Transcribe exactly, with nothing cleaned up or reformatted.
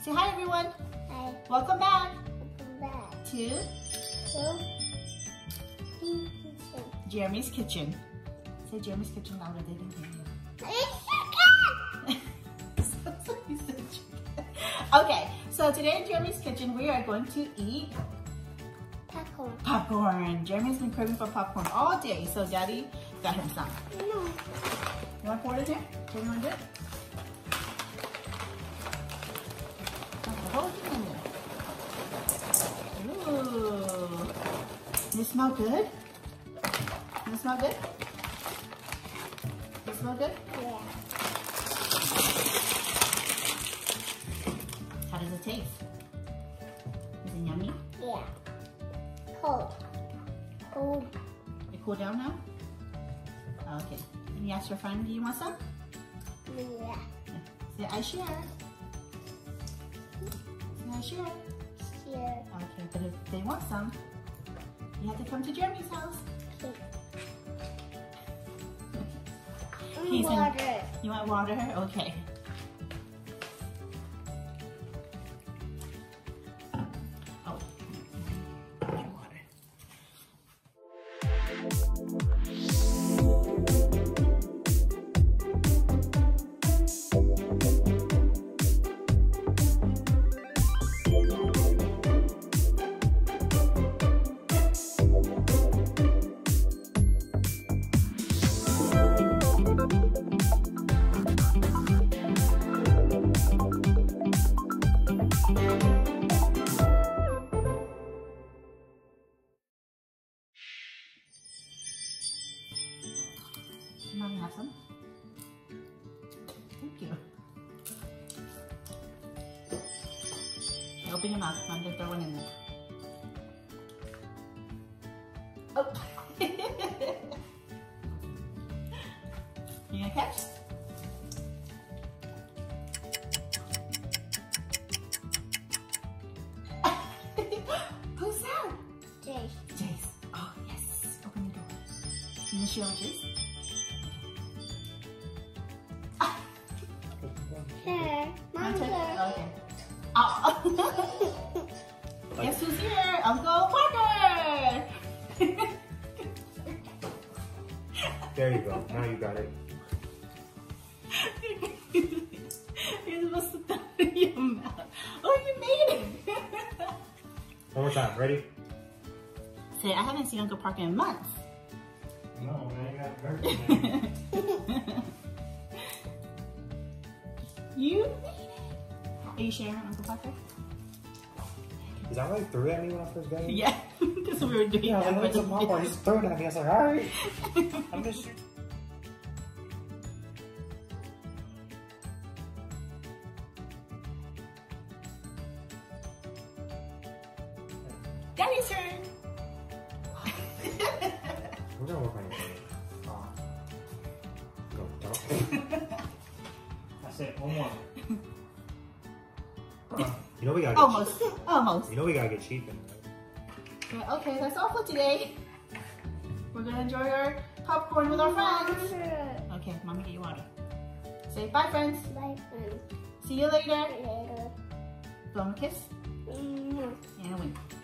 Say hi, everyone. Hi. Welcome back. Welcome back To to kitchen. Jeremy's Kitchen. Say Jeremy's Kitchen louder. They didn't hear you. Sounds like you said chicken. Okay, so today in Jeremy's Kitchen, we are going to eat Popcorn. popcorn. Jeremy's been craving for popcorn all day, so Daddy got him some. No. You want to pour it in there? Jeremy, you want to do it? Dump the whole thing in there. Ooh. Does it smell good? Does it smell good? Does it smell good? Yeah. How does it taste? Is it yummy? Yeah. Cold. Cold. It cool down now? Okay. And you ask your friend, do you want some? Yeah. Say, I share. Say, I share. Here. Okay, but if they want some, you have to come to Jeremy's house. He's in- Water. You want water? Okay. Oh, water. Mommy, have some? Thank you. Okay, open your mouth. I'm gonna throw one in there. Oh! You gonna catch? Who's that? Jace. Jace. Oh, yes. Open the door. You gonna share with Jace? Here. Mom's Wanna take- here. Okay. Oh. Guess who's here? Uncle Parker! There you go. Now you got it. You're supposed to throw it in your mouth. Oh, you made it! One more time. Ready? Say, I haven't seen Uncle Parker in months. No, man. You got it. You made it. Are you sharing Uncle Parker? Is that why you threw it at me when I first got it? Yeah, because we were doing Yeah, I that wanted for some the popcorn. Just throw it at me. I was like, alright. I'm just. Daddy's turn. We're gonna work on your game. Go, go. That's it, one more. You know we gotta get Almost, almost. You know we gotta get cheap in, right? Yeah, okay, that's all for today. We're gonna enjoy our popcorn with our friends. Okay, Mommy, get you water. Say bye, friends. Bye, friends. See you later. Later. Blow 'em a kiss Mm-hmm. and a wink.